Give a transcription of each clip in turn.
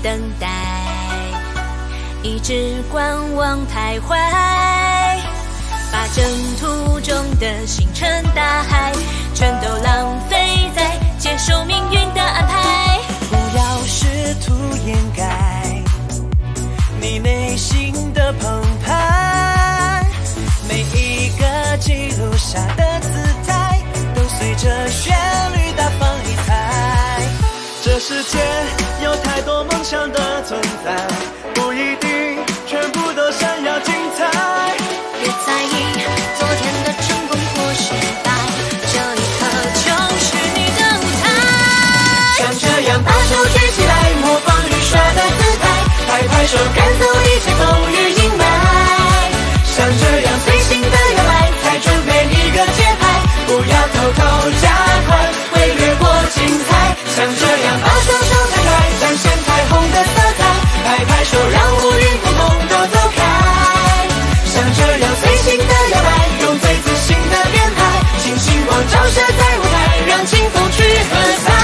等待，一直观望徘徊，把征途中的星辰大海全都浪费在接受命运的安排。 不要试图掩盖你内心的澎湃，每一个记录下的姿态都随着旋律大放异彩。这世界有太多梦想的存在，不一定全部都闪耀精彩。 别在意昨天的成功或失败，这一刻就是你的舞台。 像这样把手举起来，模仿雨刷的姿态，拍拍手赶走一切风雨阴霾。像这样随性的摇摆，才准备一个节拍，不要偷偷加快，会略过精彩。像这样把双手摊开，展现彩虹的色彩，拍拍手让乌云统统都走开。像这样随性的摇摆，用最自信的编排，请星光照射在舞台，让清风去喝彩。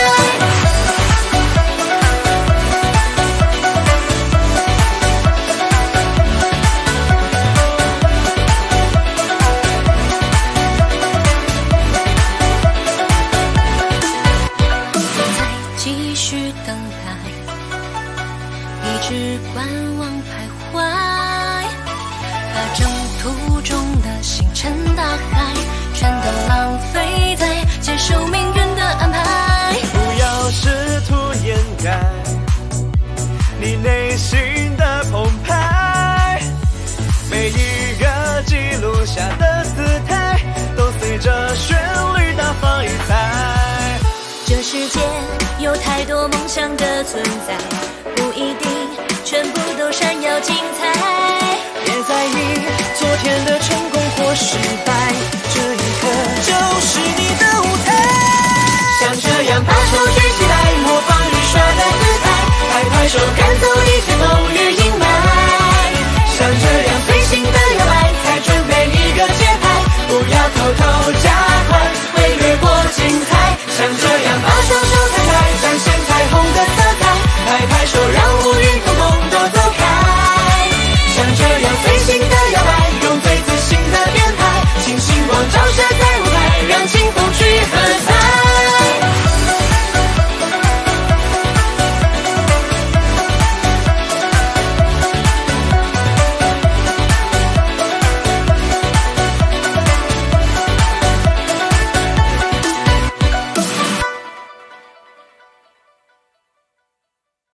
继续等待，一直观望徘徊，把征途中的星辰大海全都浪费在接受命运的安排。 不要试图掩盖你内心的澎湃，每一个记录下的姿态都随着旋律大放异彩。 这世界有太多梦想的存在，不一定全部都闪耀精彩。 别在意昨天的成功或失败，这一刻就是你的舞台。像这样把手